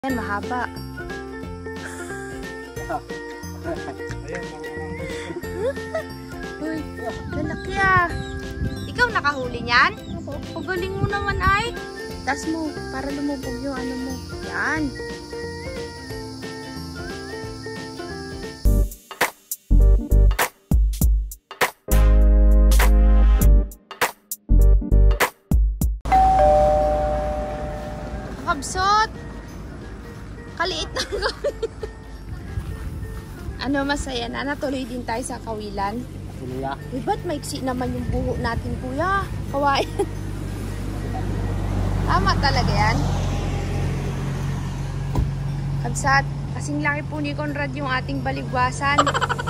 Yan, mahaba. Uy, lalaki ah. Ikaw nakahuli niyan? Pagaling mo naman ay. Tas mo, para lumubog yung ano mo. Yan. Kabsot! Kaliit na kami. Ano, masaya na. Natuloy din tayo sa kawilan. Kuya. Ba't maiksi naman yung buho natin, kuya? Kawain. Tama talaga yan. Kabsat, kasing laki po ni Conrad yung ating baligwasan.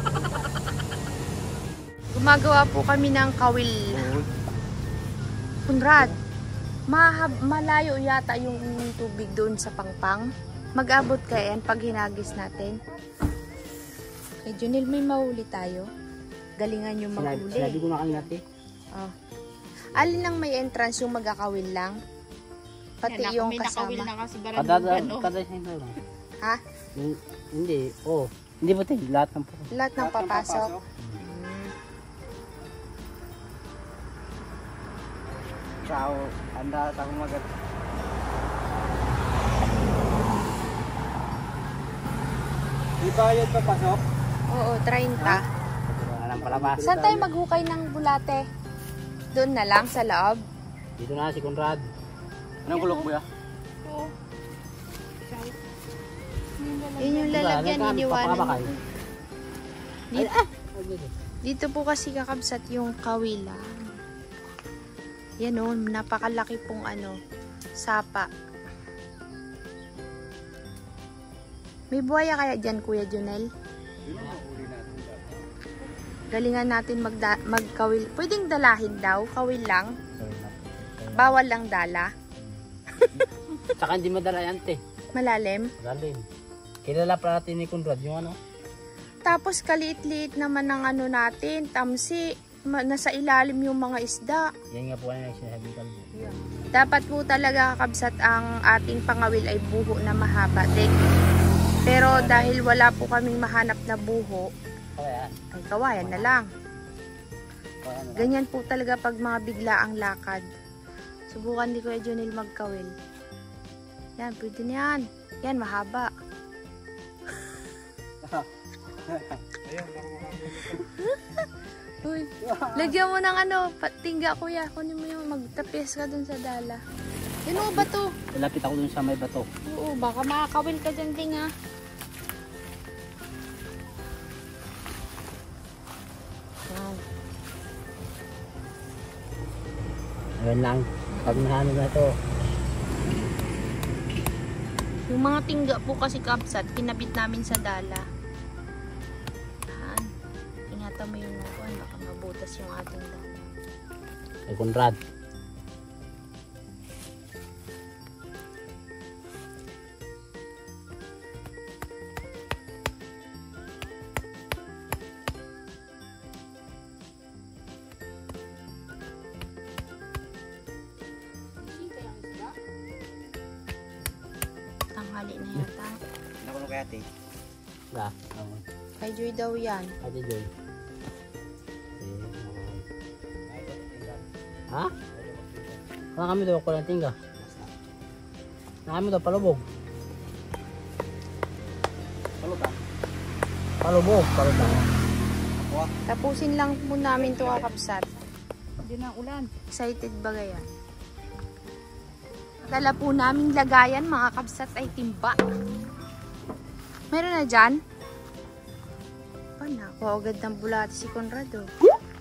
Gumagawa po kami ng kawil. Conrad, malayo yata yung tubig doon sa pangpang. Mag-abot kaya yan pag hinagis natin. Kay Junil, may mahuli tayo. Galingan yung maghuli. Sinabi ko na kanina natin. Oh. Alin ang may entrance, yung mag-akawil lang? Pati yan, yung kasama. Na kasi Kada sino lang. Ha? Hindi. Oh. Hindi ba tayo? Lahat ng papasok. Lahat ng papasok. Ciao. Anda sa kumagat. Di ba yun papasok? Oo, 30. Anong palabas? Saan tayo maghukay ng bulate? Doon na lang, sa loob? Dito na si Conrad. Anong kulok mo ya? Oo. Yun yung lalagyan, iniwanan mo. Dito po kasi kakabsat yung kawilan. Yan o, napakalaki pong ano, sapa. May buhaya kaya dyan, Kuya Junel? Galingan natin magkawil. Pwedeng dalahin daw, kawil lang. Bawal lang dala. Tsaka hindi madala yan, te. Malalim. Malalim. Kilala pa natin ni Conrad yung ano. Tapos kaliit-liit naman ng ano natin, tamsi. Nasa ilalim yung mga isda. Yan nga po ang sinasabi ko. Dapat po talaga kakabsat ang ating pangawil ay buho na mahaba. Pero dahil wala po kaming mahanap na buho, ay kawayan na lang. Ganyan po talaga pag mga biglaang lakad. Subukan di Kuya Junil magkawil. Yan, pwede na yan. Yan, mahaba. Uy, lagyan mo ng ano, tingga kuya. Kunin mo yung magtapis ka dun sa dala. Yan o, bato. Lapit ako dun sa may bato. Oo, baka makakawil ka dyan ding ha. Wow. Ayan lang. Pag nahano na ito. Yung mga tingga po kasi kabsat, kinabit namin sa dala. Yan. Ingatan mo yung upuan, baka mabutas yung ating dala. Ay Conrad. Tanghali na yata. Nakulo kaya ate? Da. Kay Joy daw yan. Ate Joy. Ha? Kaya kami daw ako ng tingga. Kami daw palubog. Palubog? Palubog. Palubog. Tapusin lang po namin ito kakabsat. Hindi na ulan. Excited ba gayan? Dala po namin lagayan mga kabsat ay timba. Meron na dyan? Oh, nakuha agad ng bulate si Conrad oh.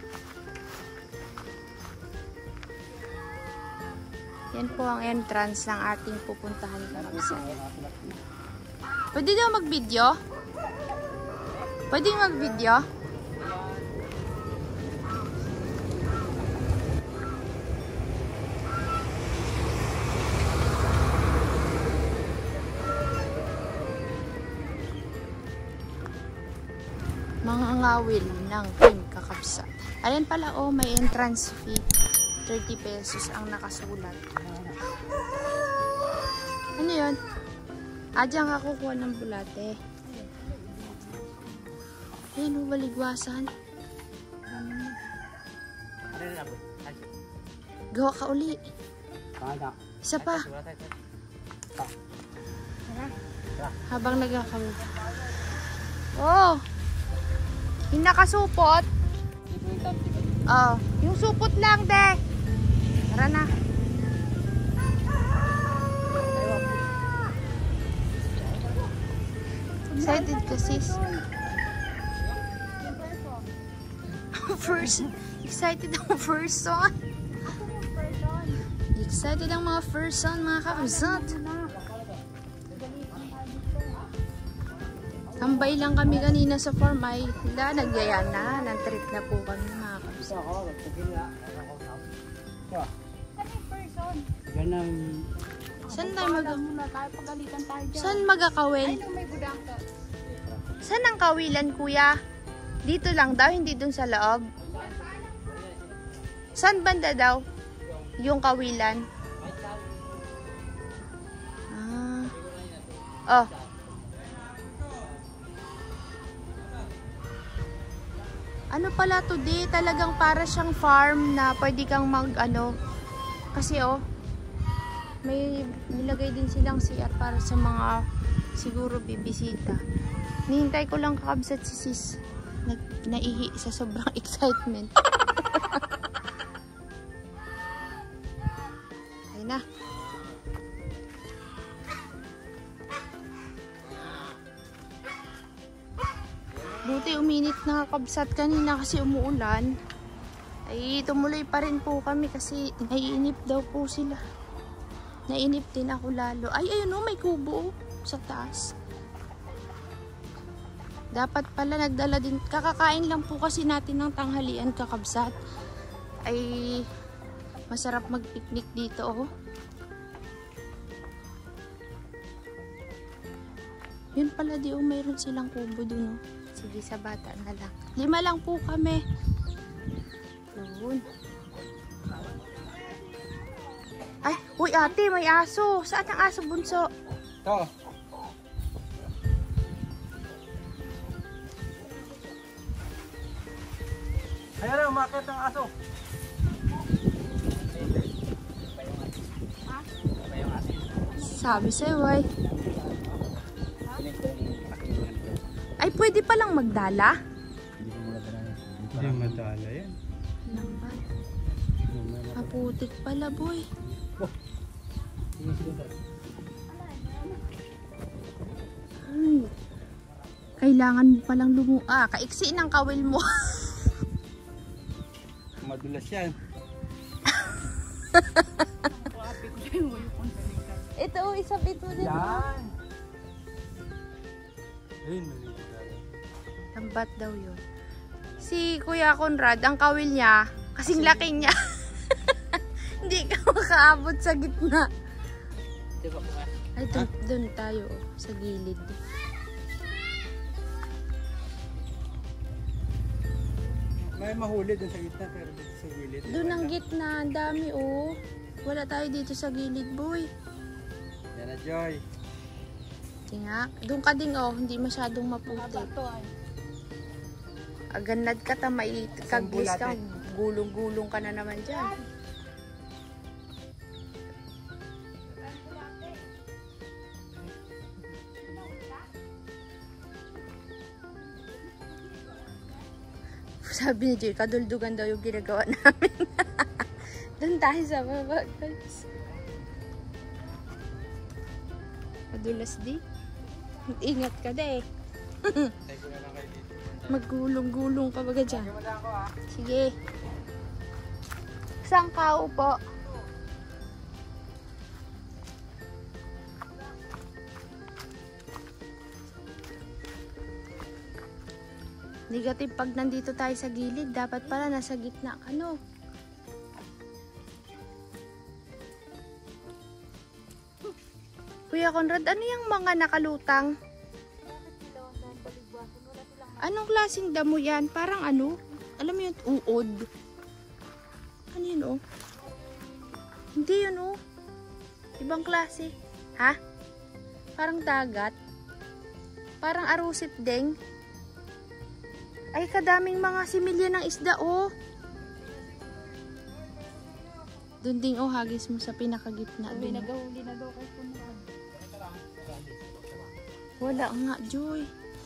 Yan po ang entrance ng ating pupuntahan kabsat. Pwede daw mag-video? Pwede mag-video? Mga ngawil ng King Kakabsat. Ayan pala oh, may entrance fee. 30 pesos ang nakasulat. Ano yun? Diyan ka kukuha ng bulate. Ayan o, baligwasan. Gawa ka uli. Isa pa. Habang nagkakamu. Oh! Yung nakasupot. Oh, yung supot lang, de. Tara na. Excited ka, sis? Excited ang first son. Excited ang mga first son, mga kausat. Tambay lang kami kanina sa farm ay nagyaya na. Nag-trip na po kami, mga kausat. Saan tayo Saan magakawil? Saan ang kawilan, kuya? Dito lang daw, hindi dun sa loob. Saan banda daw? Yung kawilan. Oh. Ano pala to, di? Talagang para siyang farm na pwede kang kasi may nilagay din silang CR para sa mga siguro bibisita. Nihintay ko lang kakabsat si sis. Naihi sa sobrang excitement. Ay na. Buti uminit na kakabsat kanina kasi umuulan. Ay tumuloy pa rin po kami kasi naiinip daw po sila. Nainip din ako lalo. Ay, ayun o, may kubo sa taas. Dapat pala nagdala din. Kakakain lang po kasi natin ng tanghalian, kakabsat. Ay, masarap mag-picnic dito, oh. Yun pala, di o, mayroon silang kubo dun, oh. Sige, sa bata na lang. 5 lang po kami. Yun. Ay, uy ate, may aso. Saan ang aso, bunso? Ito. Ayan na, umakit ang aso. Sabi sa'yo, ay. Ay, pwede palang magdala? Hindi madala yan. Lambat. Maputik pala, boy. Ay, kailangan mo palang kaiksi ng kawil mo. Madulas yan. Ito, isabit mo din. Yan. Ayun, maliit. Lambat daw yun. Si Kuya Conrad, ang kawil niya, kasing laki niya. Hindi ka makaabot sa gitna. Ay, doon tayo, sa gilid. May mahuli doon sa gitna, pero dito sa gilid. Doon ang gitna, ang dami, oh. Wala tayo dito sa gilid, boy. Yan na, Joy. Tinga, doon ka ding, oh. Hindi masyadong maputi. Aganad ka, tamay kaglis ka. Gulong-gulong ka na naman dyan. Sabi ni Joy, kaduldugan daw yung ginagawa namin. Doon tayo sa baba, guys. Madulas di. Ingat ka de. Maggulong-gulong ka baga dyan. Sige. Saan ka upo? Negative pag nandito tayo sa gilid, dapat pala nasa gitna ka, no? Kuya Conrad, ano yung mga nakalutang? Anong klaseng damo yan? Parang ano? Alam mo yun, uod. Ano yun, oh? Hindi yun, oh. Ibang klase. Ha? Parang dagat. Parang arusit ding. Ay, kadaming mga similya ng isda, oh. Doon ding, oh, hagis mo sa pinakagitna. Uy, nagahuli na daw kay Kunrad. Wala nga, Joy.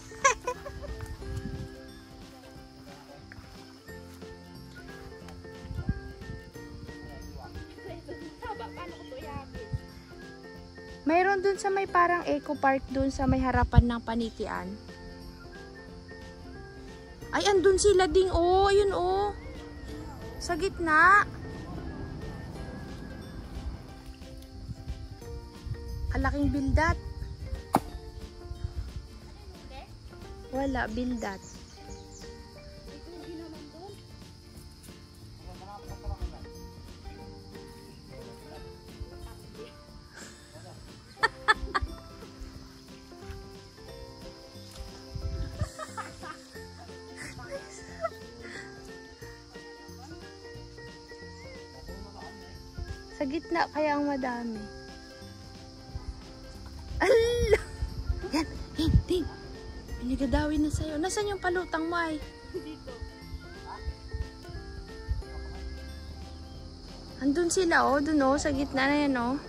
Mayroon dun sa may parang eco park dun sa may harapan ng panitian. Ay, andun sila ding, oh. Ayun, oh. Sa gitna. Alaking bildat. Wala, bildat. Sa gitna kaya ang madami. Ala! Yan! Yan! Ting! Pinigadawin na sa'yo. Nasaan yung palutang mo ay? Dito. Andun sila, oh. Dun, oh. Sa gitna na yan, oh.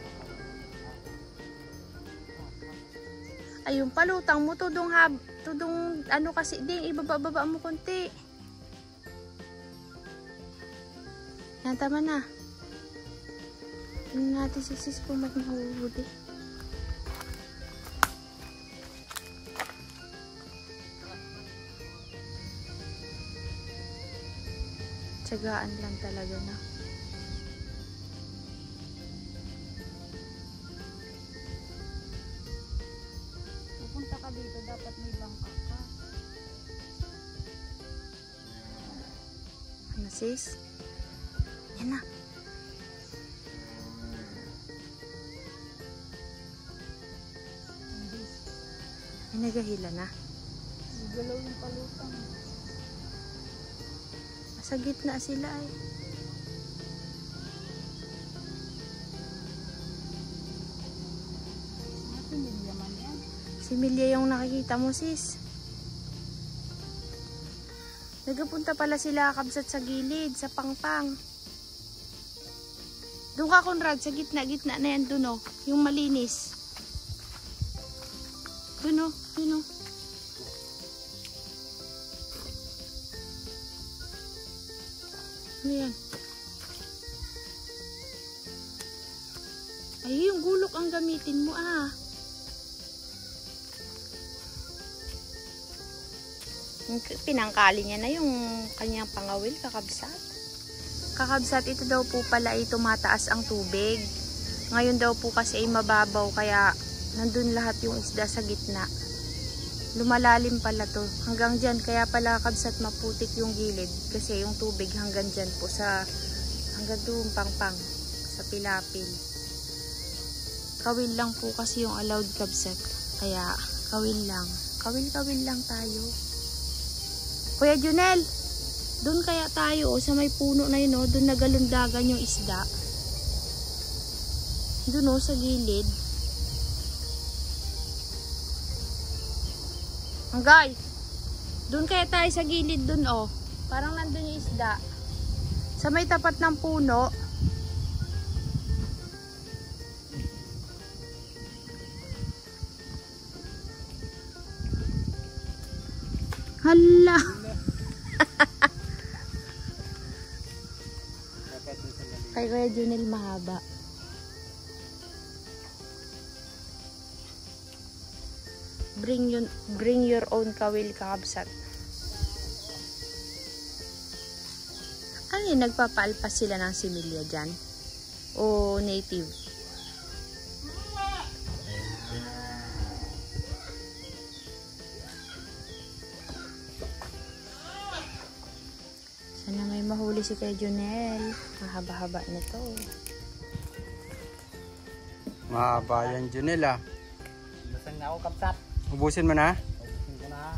Ay, yung palutang mo. Tudong ano kasi ding. Ibaba-baba mo konti. Yan, tama na. Ano natin si sis kung magmahuhuli. Tsagaan lang talaga na. Pupunta ka dito, dapat may bangka ka. Ano sis? Yan na. May nagahila na. Galaw yung palutang. Sa gitna sila ay. Similya man yan. Similya yung nakikita mo sis. Nagapunta pala sila kabsat sa gilid, sa pangpang. Doon ka Conrad, sa gitna-gitna na yan doon, oh. Yung malinis. Doon, oh. Doon, oh. Ano yan? Ay, yung gulok ang gamitin mo, ah. Pinangkali niya na yung kanyang pangawil, kakabsat. Kakabsat, ito daw po pala ay tumataas ang tubig. Ngayon daw po kasi ay mababaw, kaya nandun lahat yung isda sa gitna. Lumalalim pala to. Hanggang dyan, kaya pala kakabsat maputik yung gilid. Kasi yung tubig hanggang dyan po sa, hanggang doon pangpang, sa pilapil. Kawil lang po kasi yung allowed kabsat. Kaya, kawil lang. Kawil-kawil lang tayo. Kuya Junel, doon kaya tayo, sa may puno na yun, doon nagalundagan yung isda. Doon, sa gilid. Hanggang, doon kaya tayo sa gilid doon, oh. Parang nandun yung isda. Sa may tapat ng puno. Hala! Kay Kuya Junel mahaba. Bring your own kawil, kakabsat. Ano yun, nagpapaalpas sila ng similya dyan? O native? Sana may mahuli si Kuya Junel. Mahaba-haba na to. Mahaba yan, Junel, ah. Lasang na ako, kapsat. Ubusin mo na. Ubusin ko na.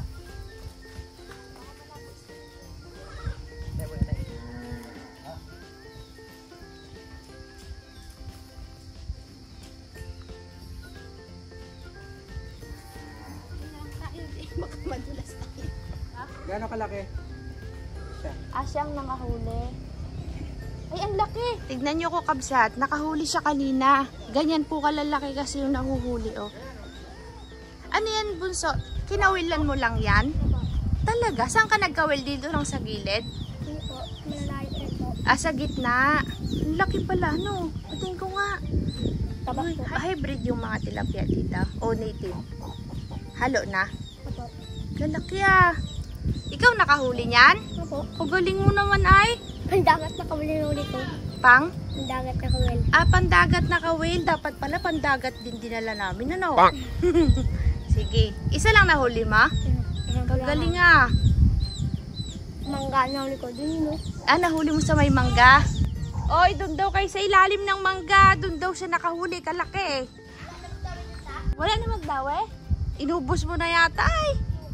Madulas tayo. Gano'ng kalaki? Siya. Siyang nakahuli. Ay, ang laki! Tignan nyo ko, kabsat. Nakahuli siya kanina. Ganyan po kalalaki kasi yung nahuhuli, oh. Ano yan, bunso? Kinawilan mo lang yan? Talaga? Saan ka nagkawil? Dito lang sa gilid? Hindi po, malalayo po. Sa gitna. Ang laki pala, no? Pating ko nga. Tabak Uy, po. hybrid yung mga tilapia dito. O native. Halo na. Opo. Galaki ah. Ikaw nakahuli niyan? Opo. O galing mo naman ay. Pandagat na kawil yung ulit ko. Pang? Pandagat na kawil. Pandagat na kawil. Dapat pala pandagat din dinala namin. Ano? Sige. Isa lang nahuli ma? Kagaling ah. Mangga na ulit ko dun, no? Nahuli mo sa may mangga? Oy, doon daw kayo sa ilalim ng mangga. Doon daw siya nakahuli. Kalaki. Wala na magdawe? Inubos mo na yata ay.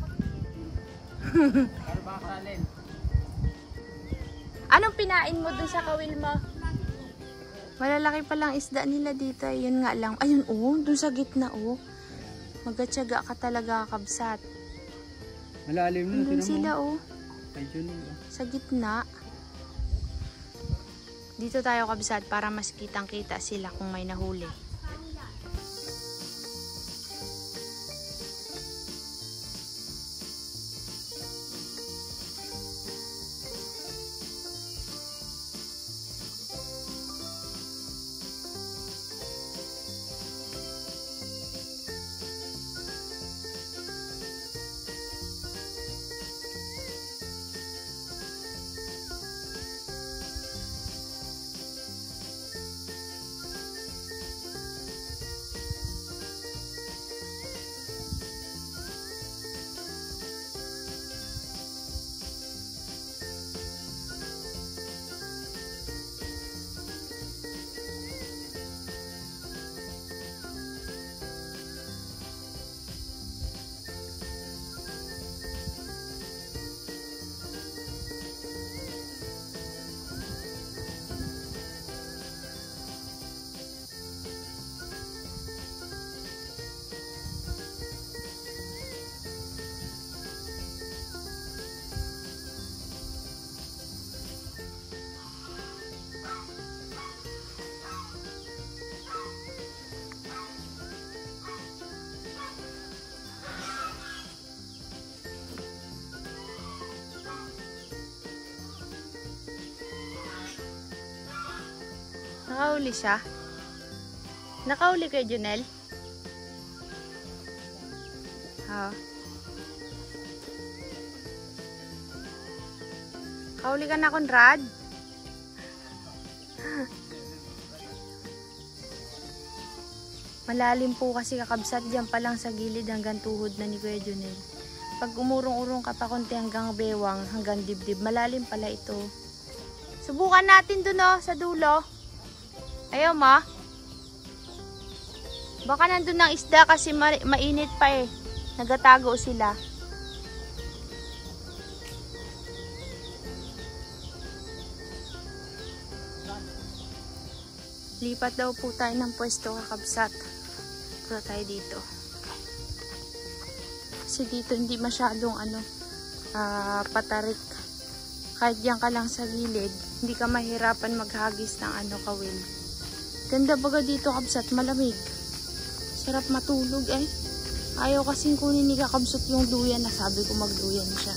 Anong pinain mo dun sa kawil mo? Malalaki palang isda nila dito. Yun nga lang. Ayun oh, dun sa gitna oh. Magatiyaga ka talaga, kabsat. Malalim na. Doon sila oh. Ay, Junel. Sa gitna. Dito tayo, kabsat, para mas kitang-kita sila kung may nahuli. Nakahuli siya? Nakahuli kay Junel? Kahuli ka na, Conrad? Malalim po kasi, kakabsat, dyan pa lang sa gilid hanggang tuhod na ni Kuya Junel. Pag umurong-urong ka pa konti hanggang bewang, hanggang dibdib, malalim pala ito. Subukan natin dun sa dulo. Ayaw ma. Baka nandun ng isda kasi mainit pa eh. Nagatago sila. Lipat daw po tayo ng pwesto, kakabsat. Punta tayo dito. Kasi dito hindi masyadong patarik. Kahit diyan ka lang sa gilid, hindi ka mahirapan maghagis ng kawil. Ganda baga dito, kabsat, malamig. Sarap matulog eh. Ayaw kasing kunin ni kakabsat yung duyan na sabi ko magduyan siya.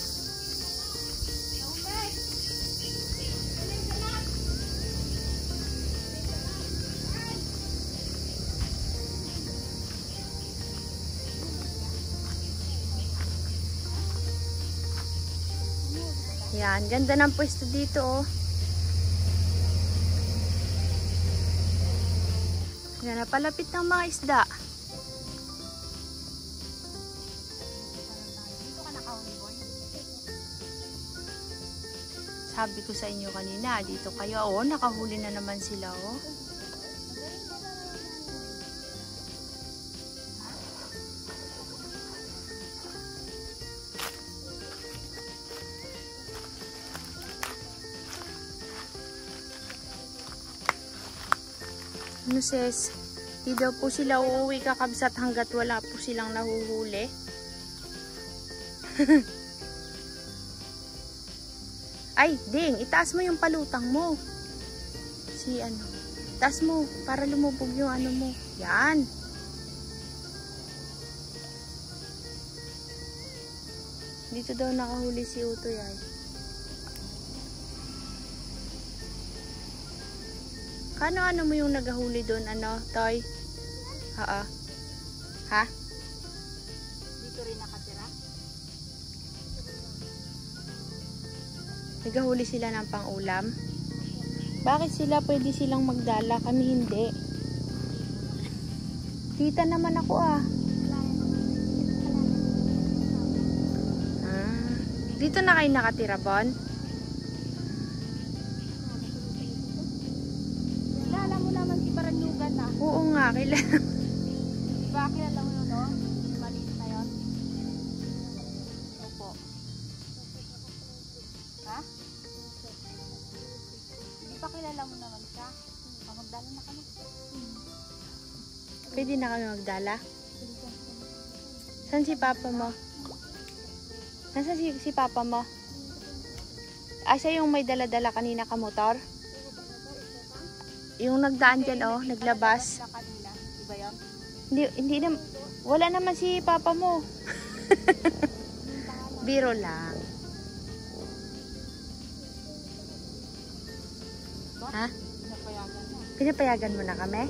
Yan, ganda ng pwesto dito oh. Yan, napalapit ng mga isda. Dito ka nakahuli, boy? Sabi ko sa inyo kanina, dito kayo. Oh, nakahuli na naman sila, oh. Ano sis? Di daw po sila uuwi, kakabsat, hanggat wala po silang nahuhuli. Ay, Ding, itaas mo yung palutang mo. Itaas mo para lumubog yung ano mo. Yan. Dito daw nakahuli si Utoy ay. Ano mo yung nagahuli doon, Toy? Oo. Ha? Dito rin nakatira. Nagahuli sila ng pang-ulam? Bakit sila pwede silang magdala? Kami hindi. Tita naman ako ah. Dito na kayo nakatira, Bon? Kilala mo naman si Baranyugan na. Oo nga, kilala. Diba kilala mo yun, no? Yung maliit na yun. Opo. Ha? Di ba kilala mo naman siya? Magdala na kami. Pwede na kami magdala? Saan si Papa mo? Nasaan si Papa mo? Siya yung may dala-dala kanina ka motor? Yung nagdaan dyan, naglabas. Kanina, diba yun? Hindi na, wala naman si Papa mo. Biro lang. Ha? Pinapayagan na. Pinapayagan mo na kami?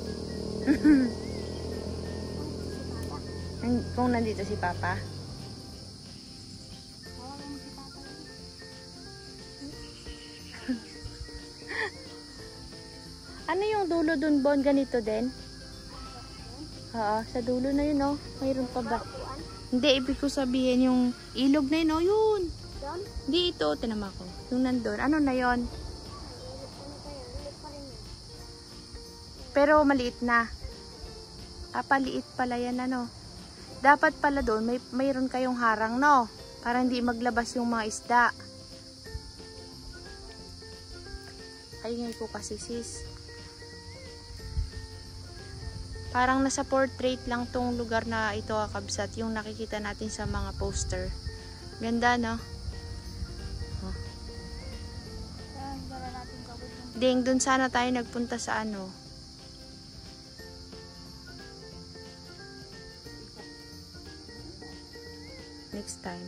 Kung nandito si Papa? Ano yung dulo dun, Bon? Ganito din? Oo, sa dulo na yun, mayroon pa ba? Hindi, ibig ko sabihin yung ilog na yun, yun. Hindi ito, tinama ko. Yung nandun, ano na yun? Pero maliit na. Paliit pala yan, Dapat pala doon, mayroon kayong harang, no? Para hindi maglabas yung mga isda. Ay, ngayon ko kasi, sis. Parang nasa portrait lang tong lugar na ito, kakabsat. Yung nakikita natin sa mga poster. Ganda, no? Ding, dun sana tayo nagpunta sa next time.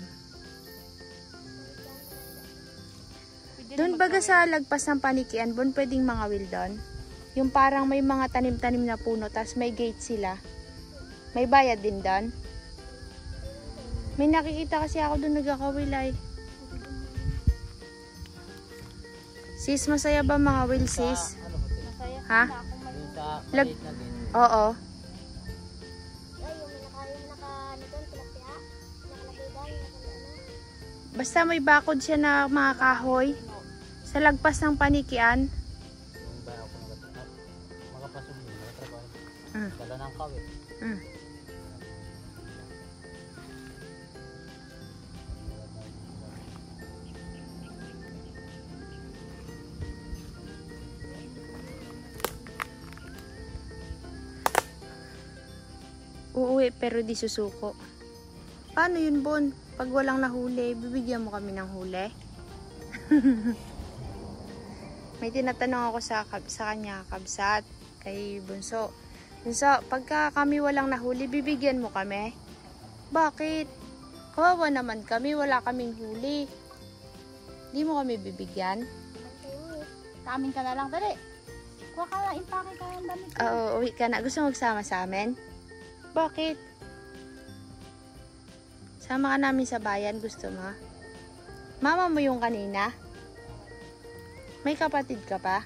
Doon baga sa lagpas ng Panikian, Bon, pwedeng mga will doon? Yung parang may mga tanim-tanim na puno, tas may gate sila. May bayad din doon? May nakikita kasi ako doon nagkakawilay. Sis, masaya ba mga will, sis? Masaya Ha? na akong maliit. Sa Lag- maliit na din. Oo. Basta may bakod siya na mga kahoy. Sa lagpas ng Panikian. Yung ba ako makapasok din, nakatrabaho. Mm. Dala ng kawit. Mm. Uuwi pero di susuko. Paano yun, Bon? Pag walang nahuli, bibigyan mo kami ng huli? May tinatanong ako sa kanya, kabsat, kay Bunso. Bunso, pagka kami walang nahuli, bibigyan mo kami? Bakit? Kawawa naman kami, wala kaming huli. Di mo kami bibigyan? Kamin ka na lang, dali. Kuha ka na, impake ka ng damit. Oo, uwi ka na. Gusto mo magsama sa amin? Bakit? Sama ka namin sa bayan, gusto mo? Mama mo yung kanina? May kapatid ka pa?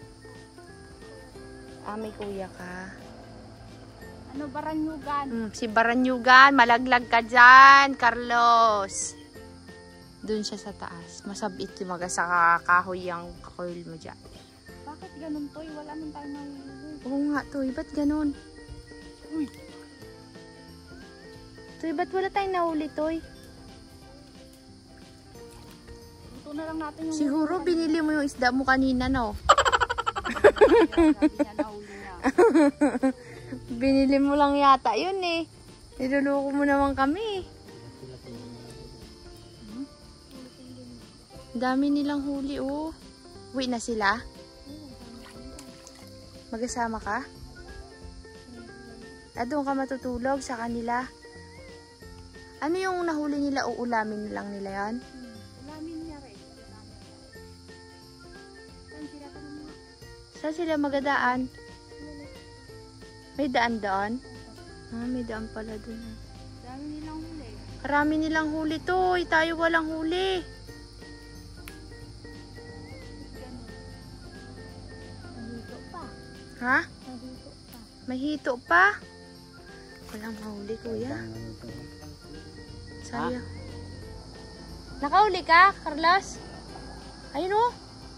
May kuya ka. Ano, Baranyugan? Si Baranyugan, malaglag ka dyan, Carlos. Doon siya sa taas. Masabit yung sa kahoy yung kakoil mo dyan. Bakit ganun, Toy? Wala nang tayo mahuli. Oo nga, Toy. Ba't ganun? Uy! Toy, ba't wala tayong nahuli, Toy? Ito na lang natin yung... Siguro binili mo yung isda mo kanina, no? Sabi niya, nahuli na. Binili mo lang yata yun eh. Niluloko mo naman kami. Dami nilang huli, oh. Uwi na sila? Mag-asama ka? Doon ka matutulog sa kanila? Ano yung nahuli nila? Uulamin lang nila yan? Ulamin niya rin. Saan sila ka naman? Saan sila magadaan? May daan doon? May daan pala doon. Dami nilang huli. Karami nilang huli to. Tayo walang huli. Nahito pa. Ha? Nahito pa. May hito pa? Walang mahuli, kuya. Sayang. Nakahuli ka, Carlos? Ayun, oh.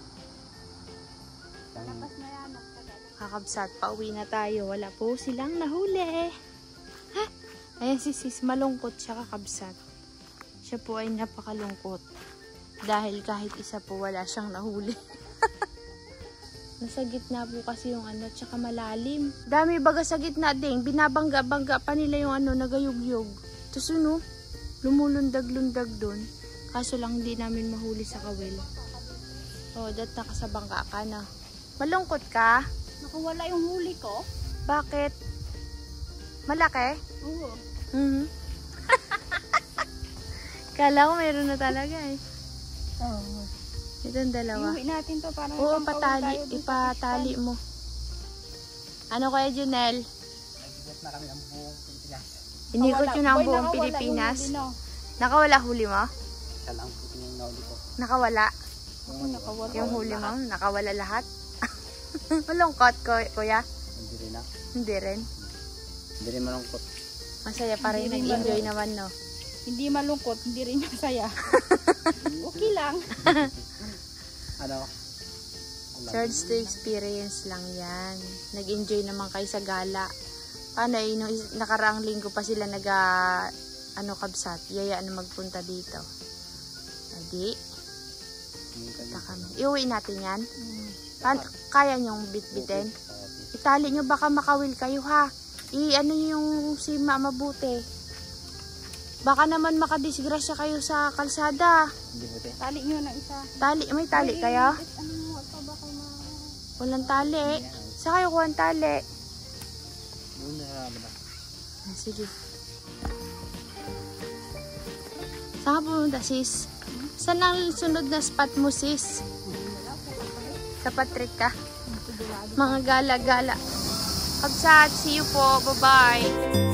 Lapas na yan. Nagtagal. Kakabsat, pauwi na tayo. Wala po silang nahuli. Ha? Ayan si sis, malungkot siya, kakabsat. Siya po ay napakalungkot. Dahil kahit isa po wala siyang nahuli. Nasa gitna po kasi yung ano, tsaka malalim. Dami baga sa gitna ding, binabangga-bangga pa nila yung ano, nagayugyog. Tapos yun, lumulundag-lundag dun. Kaso lang hindi namin mahuli sa kawil. Oh, dat nakasabangga ka na. Malungkot ka? Nakawala yung huli ko. Bakit? Malaki? Oo. Kala ko meron na talaga eh. Oo. Itong dalawa. Iuwi natin to para Oo, makauwi tayo dun sa ipatali mo. Ano kaya, Junel? Nagigit na kami ng buong Pilipinas. Inikot yun ang Boy, buong nakawala Pilipinas. yung huli, no? Nakawala huli mo? Isa lang po yung nauli ko. Nakawala? Oo, nakawala. Yung huli mo? Nakawala lahat? Malungkot, kuya? Hindi rin na. Hindi rin. Hindi rin malungkot. Masaya pa rin. Hindi rin Nag-enjoy malungkot. naman, no? Hindi malungkot, hindi rin masaya. Okay lang. Ano? Charge to experience lang yan. Nag-enjoy naman kayo sa gala. Paano eh, nung nakaraang linggo pa sila kabsat. Yaya na magpunta dito. Adi, kita kami. Iuwi natin yan. Kaya nyong bitbitin? Itali nyo, baka makawil kayo ha. Ano yung sima mabuti. Baka naman makadisgrasya kayo sa kalsada. Hindi buti. Tali nyo na isa. May tali kayo? Ano mo, ito baka Walang tali. Sa kayo kuha ang tali? Doon na ba? Sige. Saan ka pumunta, sis? Saan ang sunod na spot mo, sis? Sa Patrick ka? Mga gala-gala. Kabsat, see you po. Bye-bye.